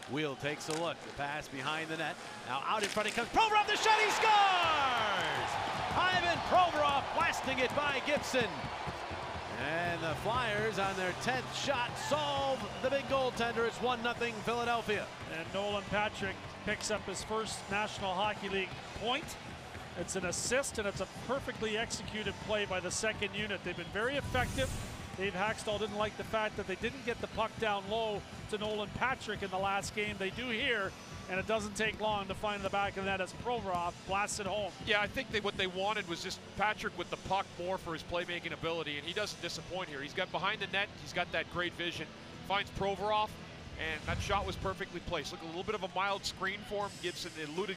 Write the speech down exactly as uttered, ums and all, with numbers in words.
Weal takes a look. The pass behind the net. Now out in front he comes. Provorov, the shot, he scores! Ivan Provorov blasting it by Gibson. And the Flyers on their tenth shot solve the big goaltender. It's one nothing Philadelphia. And Nolan Patrick picks up his first National Hockey League point. It's an assist, and it's a perfectly executed play by the second unit. They've been very effective. Dave Haxtell didn't like the fact that they didn't get the puck down low to Nolan Patrick in the last game. They do here, and it doesn't take long to find the back of the net as Provorov blasts it home. Yeah, I think they, what they wanted was just Patrick with the puck more for his playmaking ability, and he doesn't disappoint here. He's got behind the net, he's got that great vision, finds Provorov, and that shot was perfectly placed. Look, a little bit of a mild screen for him. Gibson eluded